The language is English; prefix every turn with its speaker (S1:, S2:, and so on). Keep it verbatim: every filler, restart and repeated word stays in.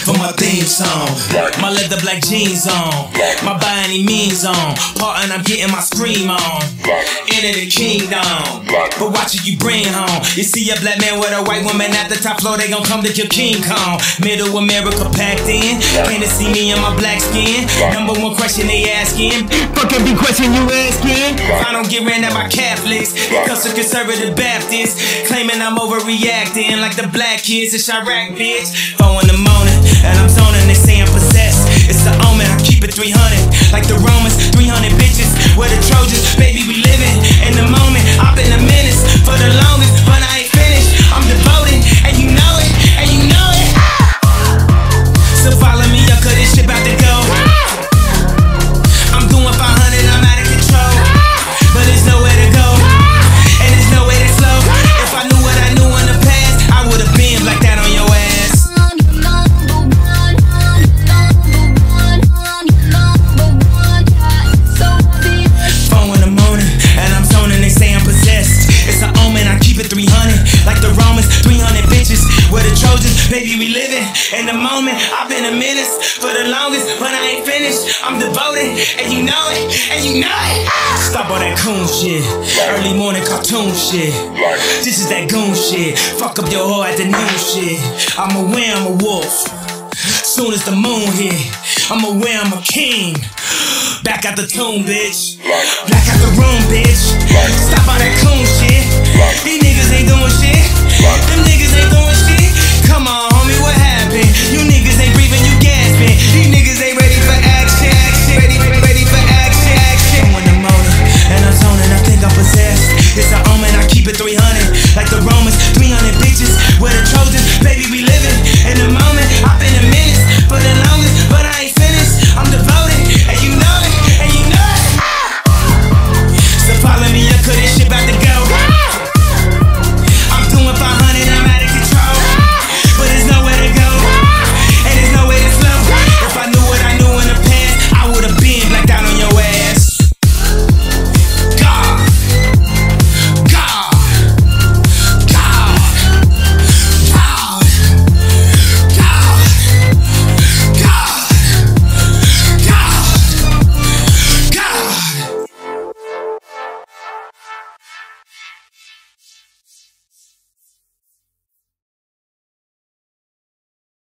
S1: for my theme song. My leather black jeans on, my by any means on. Part and I'm getting my scream on. Enter the kingdom, but watch it you bring home. You see a black man with a white woman at the top floor, they gon' come to kill King Kong. Middle America packed in, can't to see me in my black skin. Number one question they asking, fucking be question you asking. I don't get ran at by Catholics, because of conservative Baptists, claiming I'm overreacting like the black kids in Chirac, bitch. Four in the morning, and I'm zoning, they say I'm possessed. It's the omen, I keep it three hundred, like the Romans, three hundred bitches. We're the Trojans, baby, we living in the moment. I've been a menace for the longest, but I ain't finished. I'm devoted, and you know it, and you know it. So follow me up, cause this shit about to go. I'm doing five hundred, I'm out of control, but there's nowhere to go, and there's nowhere to slow. If I knew what I knew in the past, I would've been like that on your ass. Four in the morning, and I'm zoning, they say I'm possessed. It's an omen, I keep it three hundred, like the Romans, three hundred bitches. We're the Trojans, baby, we living in the moment. I've been a menace for the longest, but I ain't finished. I'm devoted, and you know it, and you know it. Stop all that coon shit, early morning cartoon shit. This is that goon shit, fuck up your whole afternoon shit. I'm aware I'm a wolf, soon as the moon hit, I'm aware I'm a king. Back out the tomb, bitch. Back out the room, bitch. Stop all that coon shit. These niggas ain't doing shit. Them niggas ain't doing shit. Come on.